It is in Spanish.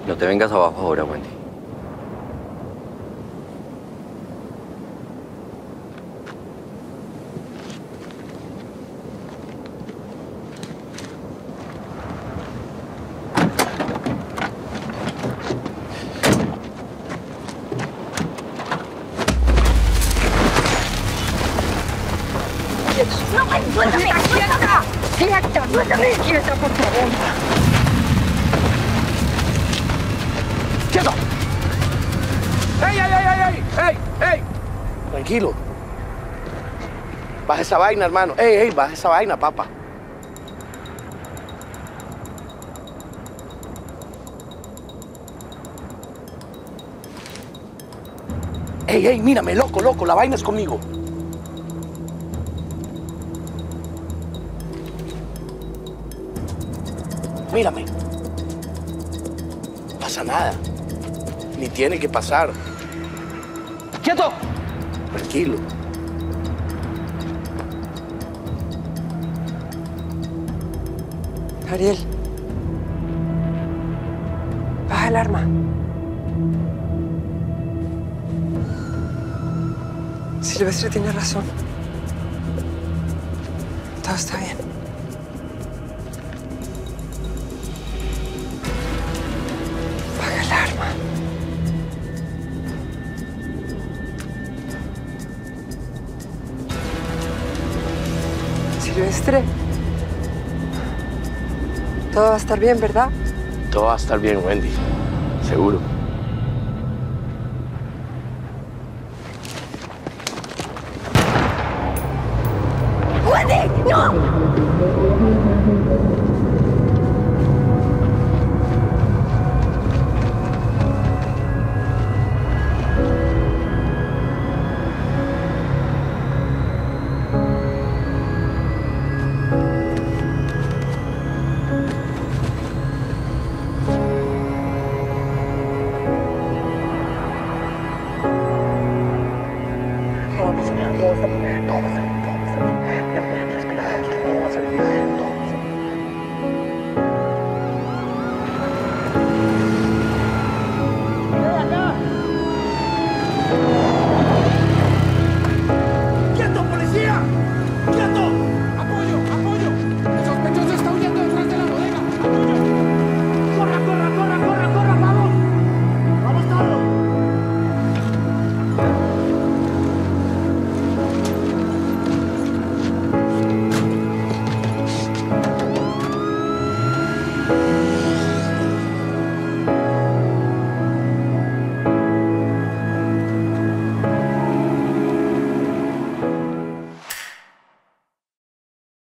No te vengas abajo ahora, Wendy. ¡No, suéltame! ¡Quieta! ¡Quieta! ¡Suéltame! ¡Quieta, por favor! ¡Quieto! ¡Ey, ey, ey, ey, ey! ¡Ey! Tranquilo. Baja esa vaina, hermano. ¡Ey, ey! Baja esa vaina, papá. ¡Ey, ey! Mírame, loco, loco. La vaina es conmigo. Mírame. No pasa nada. Ni tiene que pasar. ¡Quieto! Tranquilo. Ariel. Baja el arma. Silvestre tiene razón. Todo está bien. Baja el arma. Silvestre. Todo va a estar bien, ¿verdad? Todo va a estar bien, Wendy. Seguro. ¡Wendy! ¡No! Todo va a salir, todo va a salir, todo va a salir. Respira, tranquilo, todo va a salir.